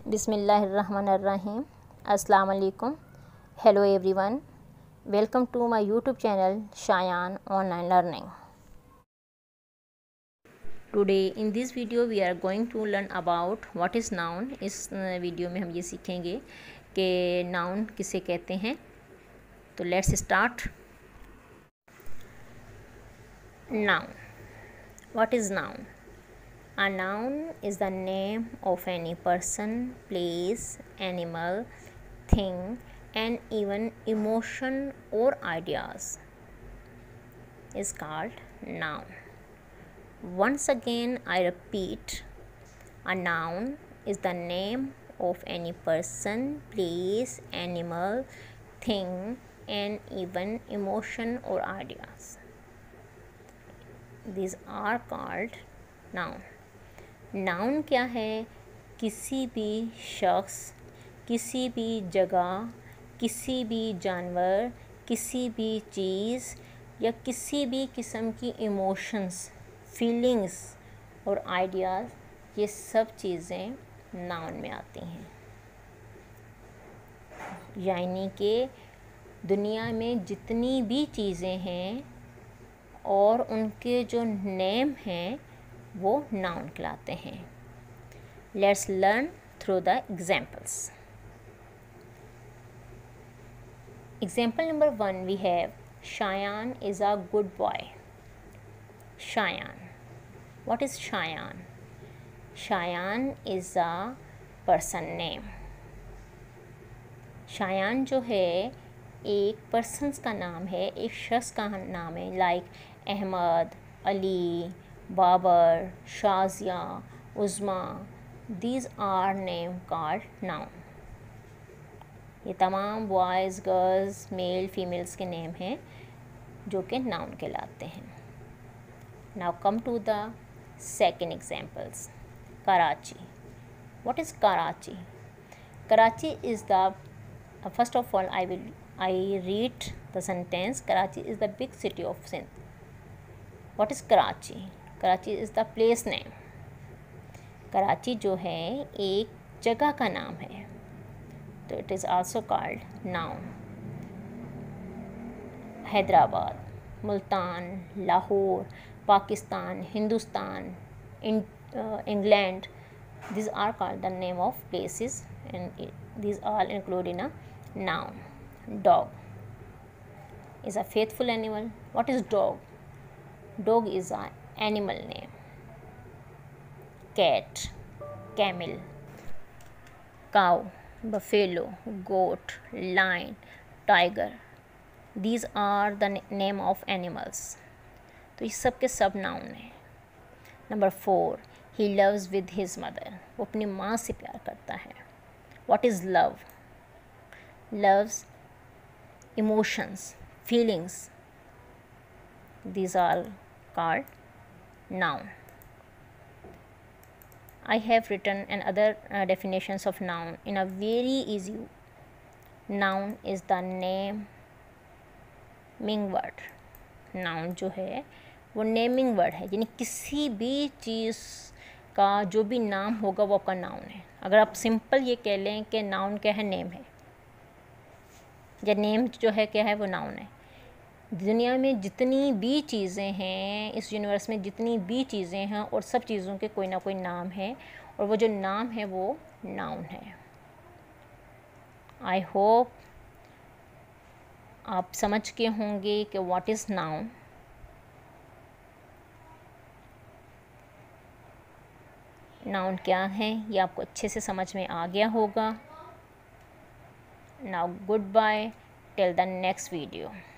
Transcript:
बिस्मिल्लाहिर्रहमानिर्रहीम। अस्सलाम वालेकुम। Hello everyone, welcome to my YouTube channel Shayan online learning. Today in this video we are going to learn about what is noun. इस video में हम ये सीखेंगे कि नाउन किसे कहते हैं। तो let's start. Noun, what is noun? A noun is the name of any person, place, animal, thing, and even emotion or ideas is called noun. Once again, I repeat, a noun is the name of any person, place, animal, thing, and even emotion or ideas. These are called noun. Noun क्या है? किसी भी शख्स, किसी भी जगह, किसी भी जानवर, किसी भी चीज़ या किसी भी किस्म की इमोशंस, फीलिंग्स और आइडियाज़, ये सब चीज़ें नाउन में आती हैं। यानी कि दुनिया में जितनी भी चीज़ें हैं और उनके जो नेम हैं वो नाउन कहलाते हैं। Let's learn through the examples. Example number 1 we have Shayan is a good boy. Shayan, what is Shayan? Shayan is a person name. Shayan जो है एक पर्सन्स का नाम है, एक शख्स का नाम है, like Ahmed, Ali, Babar, Shazia, Uzma. These are name called noun. ये तमाम बॉयज़, गर्ल्स, मेल, फीमेल्स के नेम हैं जो कि नाउन कहलाते हैं। Now come to the second examples. Karachi, what is Karachi? Karachi is the first of all I read the sentence. Karachi is the big city of Sindh. What is Karachi? Karachi is the place name. Karachi जो है एक जगह का नाम है, तो it is also called noun. Hyderabad, Multan, Lahore, Pakistan, Hindustan, England, these are called the name of places, and these all included in a noun. Dog is a faithful animal. What is dog? Dog is an animal name. Cat, camel, cow, buffalo, goat, lion, tiger. These are the name of animals. तो ये सब के सब noun हैं। Number 4, he loves with his mother. वो अपनी माँ से प्यार करता है। What is love? Loves emotions, feelings. These are called noun. I have written another definitions of noun in a very easy. Noun is the naming word. Noun जो है वो नेमिंग वर्ड है, यानी किसी भी चीज़ का जो भी नाम होगा वो आपका नाउन है। अगर आप सिंपल ये कह लें कि नाउन क्या है, नेम है, या नेम जो है क्या है, वो नाउन है। दुनिया में जितनी भी चीज़ें हैं, इस यूनिवर्स में जितनी भी चीज़ें हैं, और सब चीज़ों के कोई ना कोई नाम है, और वो जो नाम है वो नाउन है। आई होप आप समझ के होंगे कि व्हाट इज़ नाउन। नाउन क्या है ये आपको अच्छे से समझ में आ गया होगा। Now goodbye till the next video.